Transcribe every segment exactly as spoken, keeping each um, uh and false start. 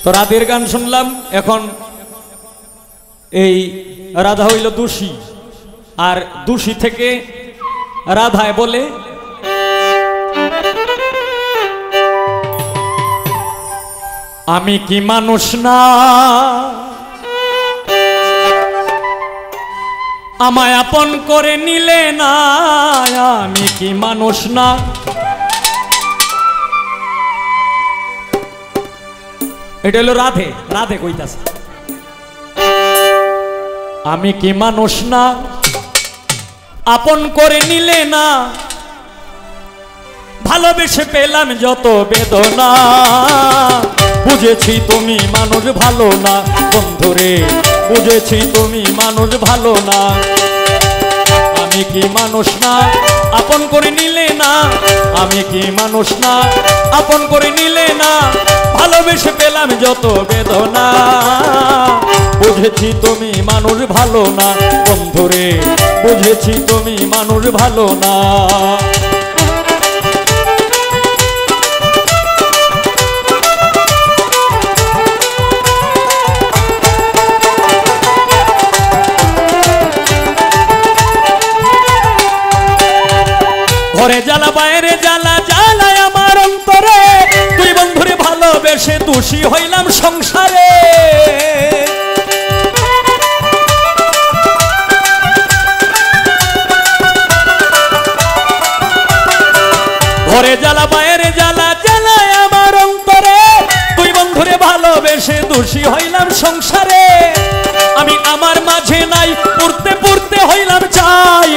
তো রাধের গান শুনলাম। এখন এই রাধা হইল দোষী, আর দোষী থেকে রাধায় বলে আমি কি মানুষ না, আমায় আপন করে নিলে না, আমি কি মানুষ না। এটা হলো রাধে, রাধে কইতাছে আমি কি মানুষ না, আপন করে নিলে না, ভালোবেসে পেলাম যত বেদনা, বুঝেছি তুমি মানুষ ভালো না বন্ধুরে, বুঝেছি তুমি মানুষ ভালো না। আমি কি মানুষ না, আপন করে নিলে না, আমি কি মানুষ না, আপন করে নিলে না, ভালোবেসে পেলাম যত বেদনা, বুঝেছি তুমি মানুষ ভালো না বন্ধুরে, বুঝেছি তুমি মানুষ ভালো না। ঘরে জ্বালা বাইরে জ্বালা জ্বালায় আমার অন্তরে, তুই বন্ধুরে ভালোবেসে দোষী হইলাম সংসারে। ঘরে জ্বালা বাইরে জ্বালা জ্বালায় আমার অন্তরে, তুই বন্ধুরে ভালোবেসে দোষী হইলাম সংসারে। আমি আমার মাঝে নাই, পড়তে পড়তে হইলাম চাই,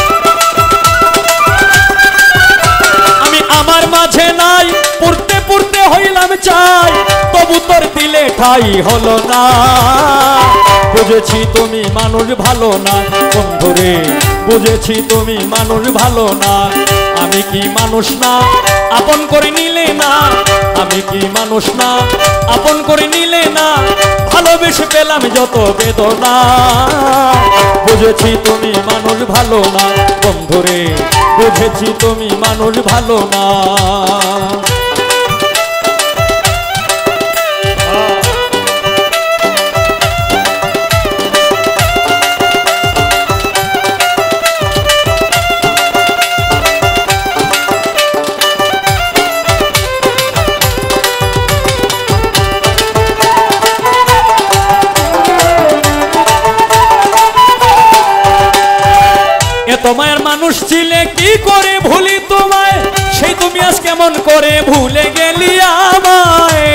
আমার মাঝে নাই, পড়তে পড়তে হইলাম চাই, তবু তোর দিলে ঠাই হলো না, বুঝেছি তুমি মানুষ ভালো না বন্ধুরে, বুঝেছি তুমি মানুষ ভালো না। আমি কি মানুষ না, আপন করে নিলে না, আমি কি মানুষ না, আপন করে নিলে না, ভালোবেসে পেলাম যত বেদনা, বুঝেছি তুমি মানুষ ভালো না বন্ধুরে, বুঝেছি তুমি মানুষ ভালো না। তোমার মানুষ ছিলে কি করে ভুলি তোমায়, সেই তুমি আজ কেমন করে ভুলে গেলি আমায়।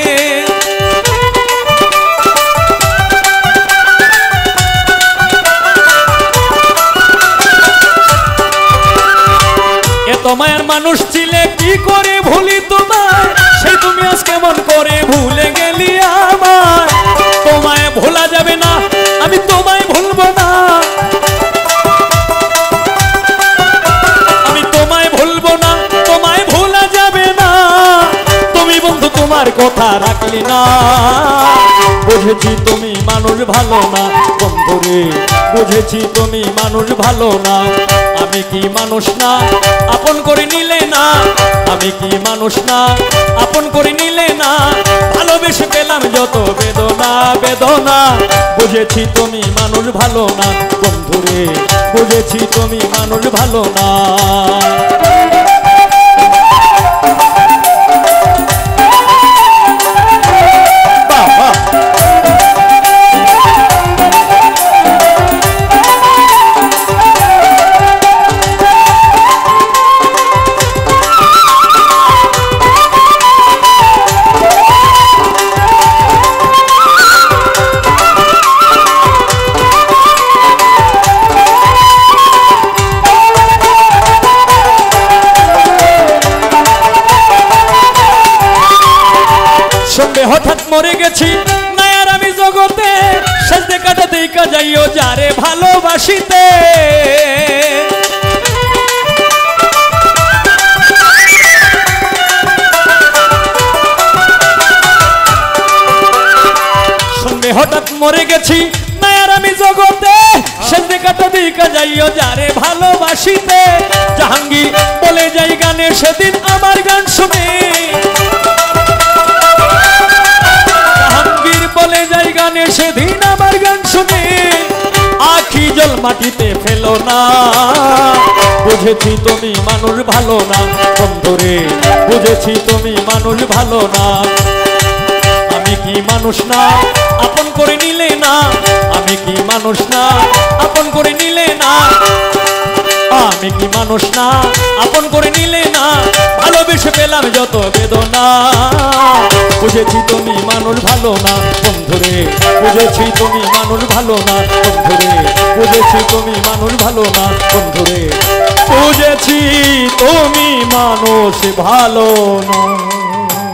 এ তোমার মানুষ ছিলে কি করে ভুলি তোমায়, সেই তুমি আজ কেমন করে ভুলে গেলি আমায়। তোমায় ভোলা যাবে না, আমি তোমায় ভুলবো না, তোমার কথা রাখলি না, বুঝেছি তুমি মানুষ ভালো না বন্ধুরে, বুঝেছি তুমি মানুষ ভালো না। আমি কি মানুষ না, আপন করে নিলে না, আমি কি মানুষ না, আপন করে নিলে না, ভালোবেসে পেলাম যত বেদনা বেদনা, বুঝেছি তুমি মানুষ ভালো না বন্ধুরে, বুঝেছি তুমি মানুষ ভালো না। হঠাৎ মরে গেছি নায়ার আমি জগতে, সাজতে কাটাতে কাজাইও যারে ভালোবাসিতে। সঙ্গে হঠাৎ মরে গেছি নায়ার আমি জগতে, সাজতে কাটাতে কাজাইও যারে ভালোবাসিতে। জাহাঙ্গীর বলে যাই গানে সেদিন আমার গান শুনে, সেদিন আমার গান শুনে আখি জল মাটিতে ফেলো না। বুঝেছি তুমি মানুষ ভালো না বন্ধুরে, বুঝেছি তুমি মানুষ ভালো না। আমি কি মানুষ না আপন করে নিলে না, আমি কি মানুষ না আপন করে নিলে না, আমি কি মানুষ না আপন করে নিলে না। ভালোবেসে পেলাম যত বেদনা, বুঝেছি তুমি মানুষ ভালো না বন্ধুরে, বুঝেছি তুমি মানুষ ভালো না বন্ধুরে, বুঝেছি তুমি মানুষ ভালো না বন্ধুরে, বুঝেছি তুমি মানুষ ভালো না।